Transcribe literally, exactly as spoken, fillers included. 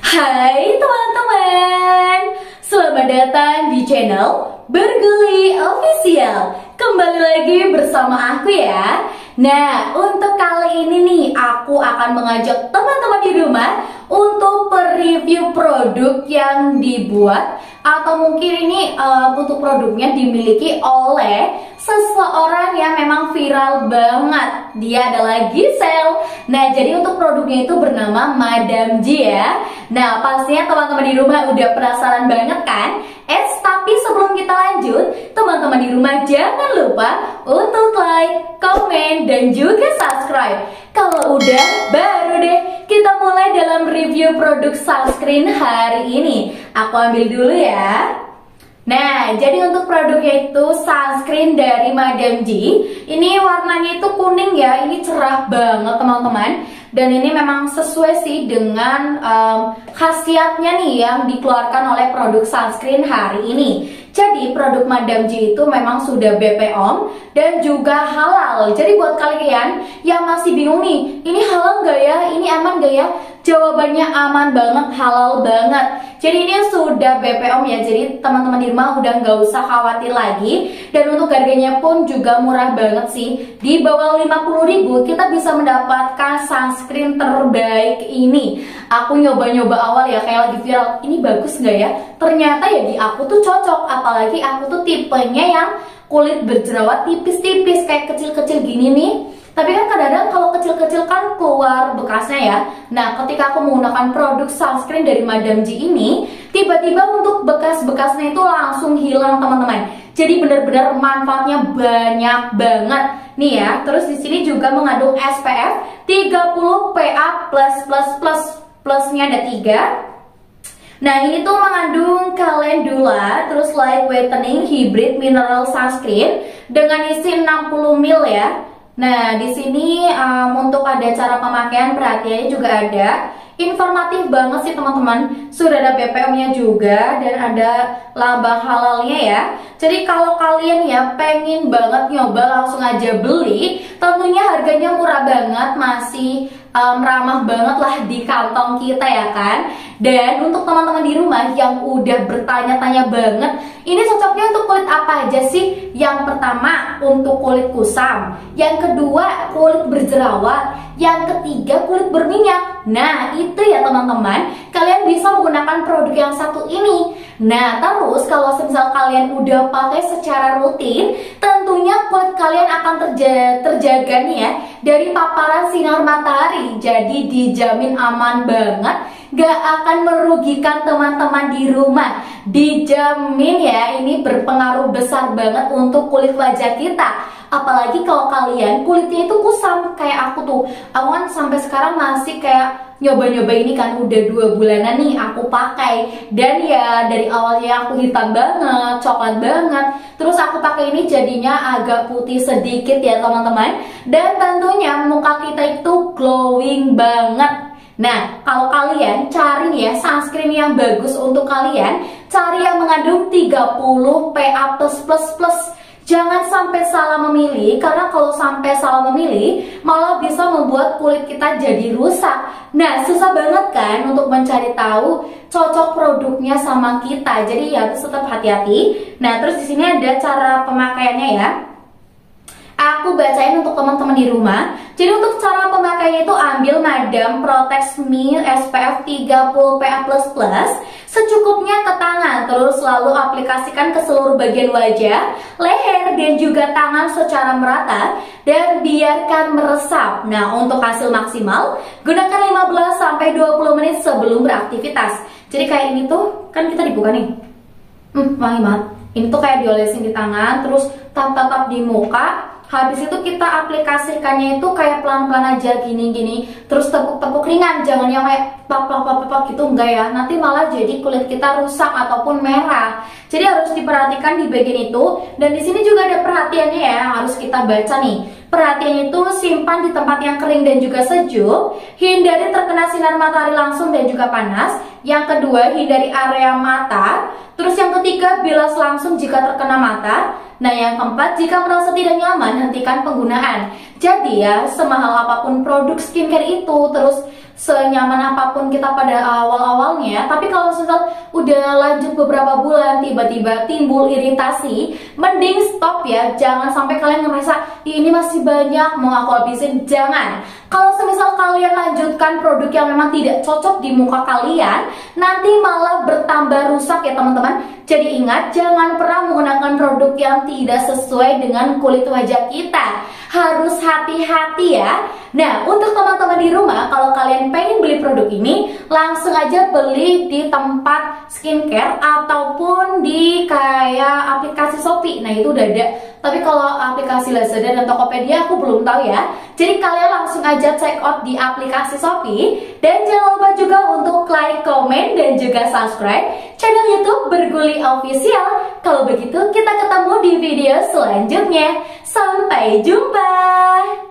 Hai teman-teman, selamat datang di channel Berguli Official. Kembali lagi bersama aku ya. Nah, untuk kali ini nih aku akan mengajak teman-teman di rumah untuk review produk yang dibuat atau mungkin ini uh, untuk produknya dimiliki oleh seseorang yang memang viral banget. Dia adalah Giselle. Nah, jadi untuk produknya itu bernama Madam G ya. Nah, pastinya teman-teman di rumah udah penasaran banget kan? Eh, tapi sebelum kita lanjut, teman-teman di rumah jangan lupa untuk like, komen, dan juga subscribe. Kalau udah, baru deh kita mulai dalam review produk sunscreen hari ini. Aku ambil dulu ya. Nah, jadi untuk produknya itu sunscreen dari Madam G. Ini warnanya itu kuning ya, ini cerah banget teman-teman. Dan ini memang sesuai sih dengan um, khasiatnya nih yang dikeluarkan oleh produk sunscreen hari ini. Jadi produk Madam G itu memang sudah B P O M dan juga halal. Jadi buat kalian yang masih bingung nih, ini halal nggak ya? Ini aman nggak ya? Jawabannya aman banget, halal banget. Jadi ini sudah B P O M ya, jadi teman-teman di rumah udah nggak usah khawatir lagi. Dan untuk harganya pun juga murah banget sih. Di bawah lima puluh ribu kita bisa mendapatkan sunscreen terbaik ini. Aku nyoba-nyoba awal ya, kayak lagi viral, ini bagus nggak ya? Ternyata ya di aku tuh cocok, apalagi aku tuh tipenya yang kulit berjerawat tipis-tipis kayak kecil-kecil gini nih. Tapi kan kadang-kadang kalau kecil-kecil kan keluar bekasnya ya. Nah, ketika aku menggunakan produk sunscreen dari Madam G ini, tiba-tiba untuk bekas-bekasnya itu langsung hilang teman-teman. Jadi benar-benar manfaatnya banyak banget nih ya. Terus di sini juga mengandung S P F tiga puluh P A plus plus plus plusnya ada tiga. Nah, ini tuh mengandung calendula, terus light whitening hybrid mineral sunscreen dengan isi enam puluh mililiter ya. Nah, di sini um, untuk ada cara pemakaian perhatiannya juga ada. Informatif banget sih teman-teman. Sudah ada B P O M-nya juga dan ada lambang halalnya ya. Jadi kalau kalian ya pengen banget nyoba langsung aja beli. Tentunya harganya murah banget, masih um, ramah banget lah di kantong kita ya kan. Dan untuk teman-teman di rumah yang udah bertanya-tanya banget, ini cocoknya untuk kulit apa aja sih? Yang pertama untuk kulit kusam, yang kedua kulit berjerawat, yang ketiga kulit berminyak. Nah, itu ya teman-teman, kalian bisa menggunakan produk yang satu ini. Nah, terus kalau misal kalian udah pakai secara rutin, tentunya kulit kalian akan terja terjaga nih ya dari paparan sinar matahari. Jadi dijamin aman banget, gak akan merugikan teman-teman di rumah. Dijamin ya, ini berpengaruh besar banget untuk kulit wajah kita. Apalagi kalau kalian kulitnya itu kusam kayak aku tuh. Aku kan sampai sekarang masih kayak nyoba-nyoba ini kan, udah dua bulanan nih aku pakai. Dan ya dari awalnya aku hitam banget, coklat banget, terus aku pakai ini jadinya agak putih sedikit ya teman-teman. Dan tentunya muka kita itu glowing banget. Nah, kalau kalian cari ya sunscreen yang bagus untuk kalian, cari yang mengandung tiga puluh P A plus plus plus. Jangan sampai salah memilih, karena kalau sampai salah memilih malah bisa membuat kulit kita jadi rusak. Nah, susah banget kan untuk mencari tahu cocok produknya sama kita. Jadi ya harus tetap hati-hati. Nah, terus di sini ada cara pemakaiannya ya. Aku bacain untuk teman-teman di rumah. Jadi untuk cara pemakaiannya itu ambil Madam Protect Me S P F tiga puluh P A plus plus secukupnya ke tangan, terus lalu aplikasikan ke seluruh bagian wajah, leher, dan juga tangan secara merata dan biarkan meresap. Nah, untuk hasil maksimal gunakan lima belas sampai dua puluh menit sebelum beraktivitas. Jadi kayak ini tuh kan kita dibuka nih. Hmm, wangi banget. Ini tuh kayak diolesin di tangan, terus tap-tap di muka. Habis itu kita aplikasikannya itu kayak pelan-pelan aja gini-gini. Terus tepuk-tepuk ringan, jangan yang kayak pap-pap-pap gitu, enggak ya. Nanti malah jadi kulit kita rusak ataupun merah. Jadi harus diperhatikan di bagian itu. Dan di sini juga ada perhatiannya ya, harus kita baca nih. Perhatiannya itu simpan di tempat yang kering dan juga sejuk. Hindari terkena sinar matahari langsung dan juga panas. Yang kedua, hindari area mata. Terus yang ketiga, bilas langsung jika terkena mata. Nah, yang keempat, jika merasa tidak nyaman, hentikan penggunaan. Jadi ya, semahal apapun produk skincare itu, terus senyaman apapun kita pada awal-awalnya, tapi kalau misal udah lanjut beberapa bulan tiba-tiba timbul iritasi, mending stop ya. Jangan sampai kalian ngerasa ini masih banyak mau aku habisin. Jangan. Kalau semisal kalian lanjutkan produk yang memang tidak cocok di muka kalian, nanti malah bertambah rusak ya teman-teman. Jadi ingat, jangan pernah menggunakan produk yang tidak sesuai dengan kulit wajah kita. Harus hati-hati ya. Nah, untuk teman-teman di rumah, kalau kalian pengen beli produk ini, langsung aja beli di tempat skincare ataupun di kayak aplikasi Shopee. Nah, itu udah ada. Tapi kalau aplikasi Lazada dan Tokopedia aku belum tahu ya. Jadi kalian langsung aja check out di aplikasi Shopee. Dan jangan lupa juga untuk like, komen, dan juga subscribe channel YouTube Berguli Official. Kalau begitu kita ketemu di video selanjutnya. Sampai jumpa.